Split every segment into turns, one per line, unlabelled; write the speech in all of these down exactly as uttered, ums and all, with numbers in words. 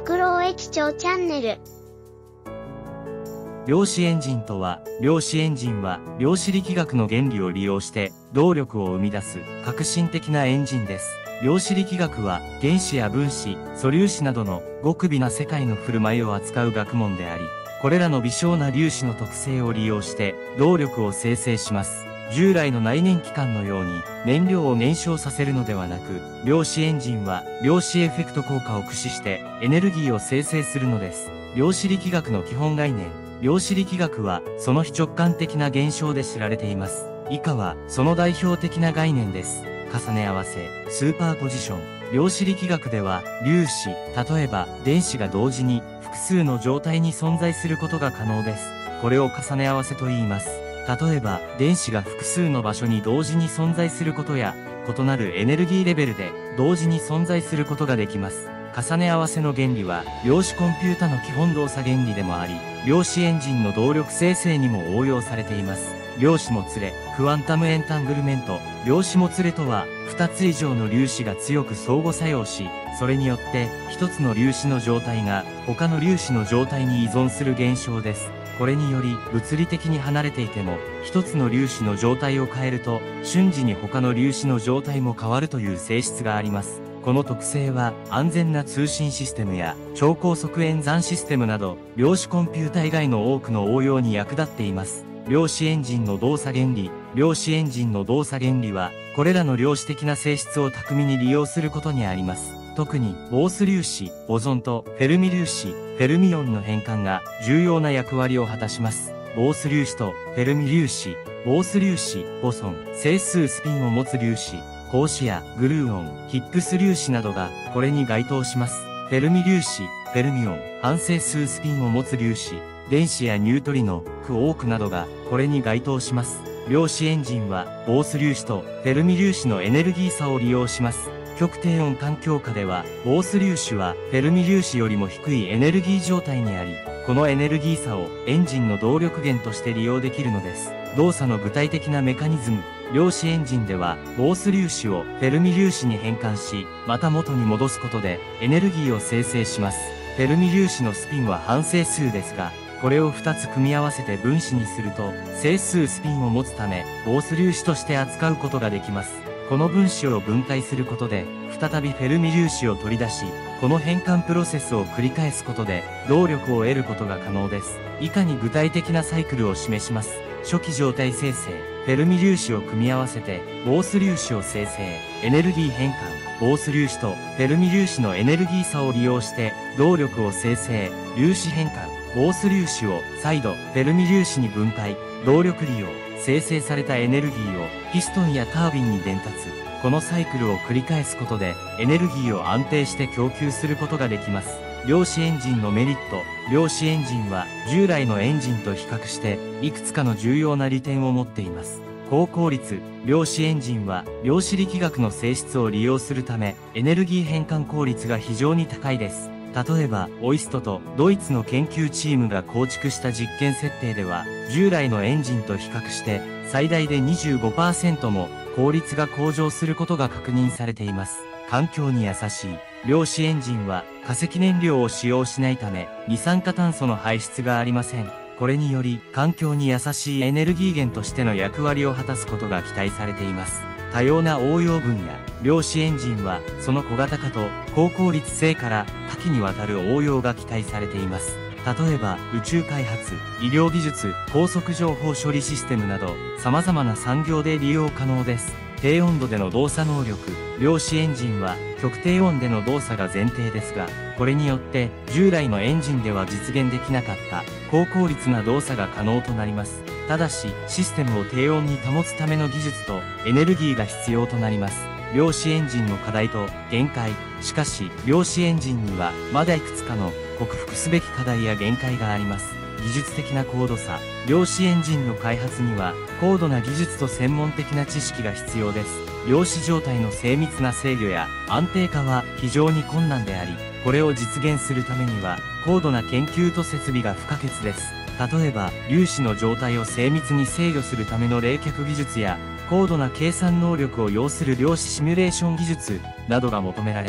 フクロウ駅長チャンネル。
量子エンジンとは、量子エンジンは量子力学の原理を利用して動力を生み出す革新的なエンジンです。量子力学は原子や分子、素粒子などの極微な世界の振る舞いを扱う学問であり、これらの微小な粒子の特性を利用して動力を生成します。従来の内燃機関のように燃料を燃焼させるのではなく、量子エンジンは量子エフェクト効果を駆使してエネルギーを生成するのです。量子力学の基本概念。量子力学はその非直感的な現象で知られています。以下はその代表的な概念です。重ね合わせ、スーパーポジション。量子力学では粒子、例えば電子が同時に複数の状態に存在することが可能です。これを重ね合わせと言います。例えば電子が複数の場所に同時に存在することや、異なるエネルギーレベルで同時に存在することができます。重ね合わせの原理は量子コンピュータの基本動作原理でもあり、量子エンジンの動力生成にも応用されています。量子もつれ、クワンタムエンタングルメント。量子もつれとは、ふたつ以上の粒子が強く相互作用し、それによってひとつの粒子の状態が他の粒子の状態に依存する現象です。これにより物理的に離れていても一つの粒子の状態を変えると瞬時に他の粒子の状態も変わるという性質があります。この特性は安全な通信システムや超高速演算システムなど量子コンピュータ以外の多くの応用に役立っています。量子エンジンの動作原理。量子エンジンの動作原理はこれらの量子的な性質を巧みに利用することにあります。特にボース粒子、ボゾンとフェルミ粒子、フェルミオンの変換が重要な役割を果たします。ボース粒子とフェルミ粒子、ボース粒子、ボソン、整数スピンを持つ粒子、光子やグルーオン、ヒッグス粒子などがこれに該当します。フェルミ粒子、フェルミオン、反整数スピンを持つ粒子、電子やニュートリノ、クォークなどがこれに該当します。量子エンジンはボース粒子とフェルミ粒子のエネルギー差を利用します。極低温環境下では、ボース粒子はフェルミ粒子よりも低いエネルギー状態にあり、このエネルギー差をエンジンの動力源として利用できるのです。動作の具体的なメカニズム。量子エンジンでは、ボース粒子をフェルミ粒子に変換し、また元に戻すことでエネルギーを生成します。フェルミ粒子のスピンは反整数ですが、これをふたつ組み合わせて分子にすると、整数スピンを持つため、ボース粒子として扱うことができます。この分子を分解することで、再びフェルミ粒子を取り出し、この変換プロセスを繰り返すことで、動力を得ることが可能です。以下に具体的なサイクルを示します。初期状態生成、フェルミ粒子を組み合わせて、ボース粒子を生成、エネルギー変換、ボース粒子とフェルミ粒子のエネルギー差を利用して、動力を生成、粒子変換、ボース粒子を再度フェルミ粒子に分解、動力利用、生成されたエネルギーをピストンやタービンに伝達。このサイクルを繰り返すことでエネルギーを安定して供給することができます。量子エンジンのメリット。量子エンジンは従来のエンジンと比較していくつかの重要な利点を持っています。高効率。量子エンジンは量子力学の性質を利用するためエネルギー変換効率が非常に高いです。例えば、オイストとドイツの研究チームが構築した実験設定では、従来のエンジンと比較して最大で にじゅうごパーセント も効率が向上することが確認されています。環境に優しい。量子エンジンは化石燃料を使用しないため、二酸化炭素の排出がありません。これにより、環境に優しいエネルギー源としての役割を果たすことが期待されています。多様な応用分野。量子エンジンは、その小型化と高効率性から多岐にわたる応用が期待されています。例えば、宇宙開発、医療技術、高速情報処理システムなど、様々な産業で利用可能です。低温度での動作能力。量子エンジンは、極低温での動作が前提ですが、これによって、従来のエンジンでは実現できなかった高効率な動作が可能となります。ただし、システムを低温に保つための技術とエネルギーが必要となります。量子エンジンの課題と限界。しかし、量子エンジンにはまだいくつかの克服すべき課題や限界があります。技術的な高度差。量子エンジンの開発には高度な技術と専門的な知識が必要です。量子状態の精密な制御や安定化は非常に困難であり、これを実現するためには高度な研究と設備が不可欠です。例えば、粒子の状態を精密に制御するための冷却技術や、高度な計算能力を要する量子シミュレーション技術などが求められます。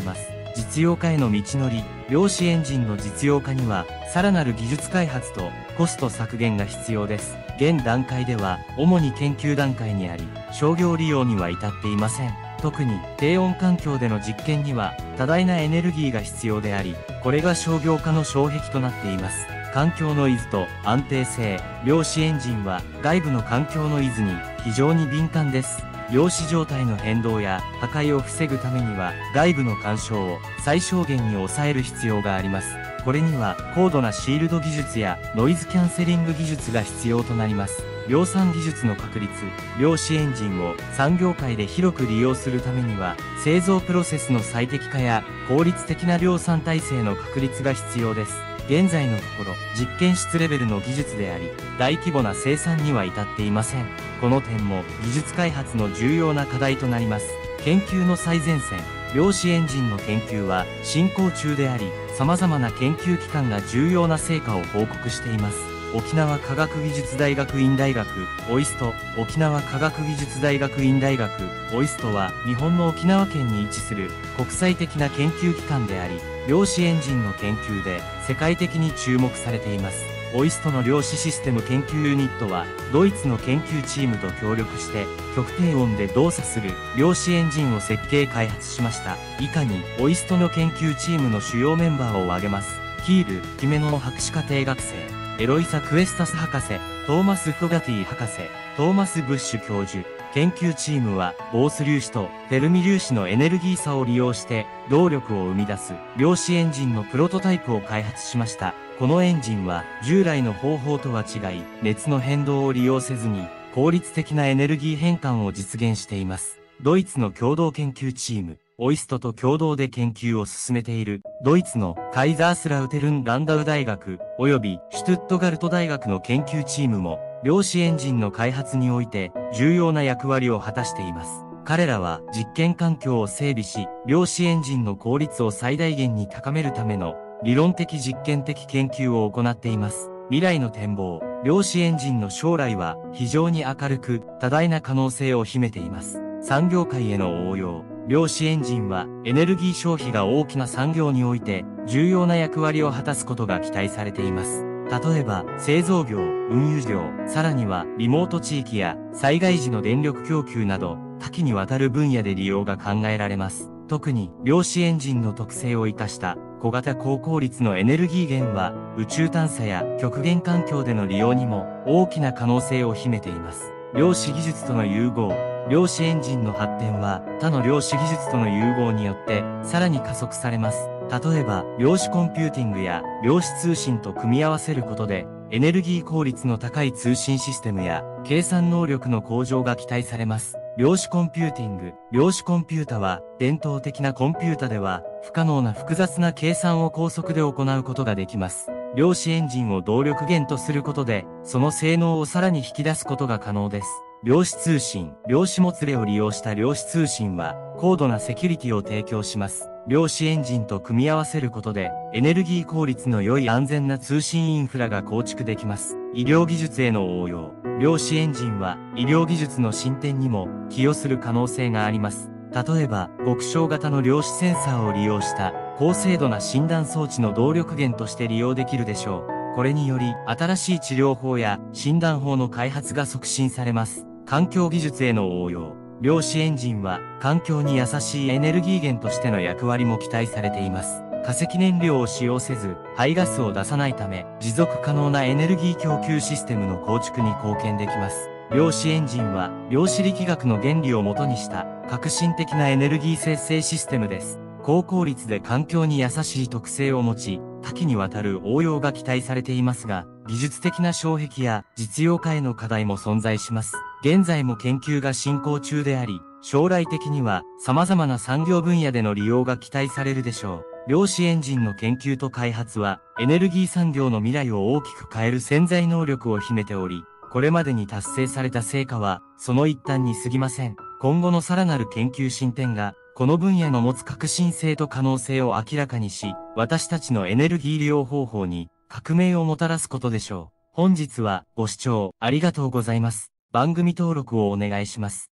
実用化への道のり。量子エンジンの実用化には、さらなる技術開発とコスト削減が必要です。現段階では、主に研究段階にあり、商業利用には至っていません。特に、低温環境での実験には、多大なエネルギーが必要であり、これが商業化の障壁となっています。環境ノイズと安定性。量子エンジンは、外部の環境ノイズに非常に敏感です。量子状態の変動や破壊を防ぐためには、外部の干渉を最小限に抑える必要があります。これには、高度なシールド技術やノイズキャンセリング技術が必要となります。量産技術の確立。量子エンジンを産業界で広く利用するためには、製造プロセスの最適化や効率的な量産体制の確立が必要です。現在のところ、実験室レベルの技術であり、大規模な生産には至っていません。この点も技術開発の重要な課題となります。研究の最前線。量子エンジンの研究は進行中であり、様々な研究機関が重要な成果を報告しています。沖縄科学技術大学院大学、オイスト。沖縄科学技術大学院大学、オイストは、日本の沖縄県に位置する国際的な研究機関であり、量子エンジンの研究で世界的に注目されています。オイストの量子システム研究ユニットは、ドイツの研究チームと協力して、極低温で動作する量子エンジンを設計開発しました。以下に、オイストの研究チームの主要メンバーを挙げます。キール・キメノの博士課程学生。エロイサ・クエスタス博士、トーマス・フォガティ博士、トーマス・ブッシュ教授。研究チームは、ボース粒子とフェルミ粒子のエネルギー差を利用して、動力を生み出す量子エンジンのプロトタイプを開発しました。このエンジンは、従来の方法とは違い、熱の変動を利用せずに、効率的なエネルギー変換を実現しています。ドイツの共同研究チーム。オイストと共同で研究を進めている、ドイツのカイザースラウテルン・ランダウ大学、及びシュトゥットガルト大学の研究チームも、量子エンジンの開発において重要な役割を果たしています。彼らは実験環境を整備し、量子エンジンの効率を最大限に高めるための理論的実験的研究を行っています。未来の展望。量子エンジンの将来は非常に明るく多大な可能性を秘めています。産業界への応用。量子エンジンはエネルギー消費が大きな産業において重要な役割を果たすことが期待されています。例えば、製造業、運輸業、さらにはリモート地域や災害時の電力供給など多岐にわたる分野で利用が考えられます。特に量子エンジンの特性を生かした小型高効率のエネルギー源は宇宙探査や極限環境での利用にも大きな可能性を秘めています。量子技術との融合。量子エンジンの発展は他の量子技術との融合によってさらに加速されます。例えば、量子コンピューティングや量子通信と組み合わせることで、エネルギー効率の高い通信システムや計算能力の向上が期待されます。量子コンピューティング。量子コンピュータは、伝統的なコンピュータでは、不可能な複雑な計算を高速で行うことができます。量子エンジンを動力源とすることで、その性能をさらに引き出すことが可能です。量子通信。量子もつれを利用した量子通信は、高度なセキュリティを提供します。量子エンジンと組み合わせることで、エネルギー効率の良い安全な通信インフラが構築できます。医療技術への応用。量子エンジンは、医療技術の進展にも寄与する可能性があります。例えば、極小型の量子センサーを利用した高精度な診断装置の動力源として利用できるでしょう。これにより、新しい治療法や診断法の開発が促進されます。環境技術への応用。量子エンジンは環境に優しいエネルギー源としての役割も期待されています。化石燃料を使用せず、排ガスを出さないため、持続可能なエネルギー供給システムの構築に貢献できます。量子エンジンは量子力学の原理をもとにした革新的なエネルギー生成システムです。高効率で環境に優しい特性を持ち、多岐にわたる応用が期待されていますが、技術的な障壁や実用化への課題も存在します。現在も研究が進行中であり、将来的には様々な産業分野での利用が期待されるでしょう。量子エンジンの研究と開発は、エネルギー産業の未来を大きく変える潜在能力を秘めており、これまでに達成された成果は、その一端に過ぎません。今後のさらなる研究進展が、この分野の持つ革新性と可能性を明らかにし、私たちのエネルギー利用方法に革命をもたらすことでしょう。本日はご視聴ありがとうございます。番組登録をお願いします。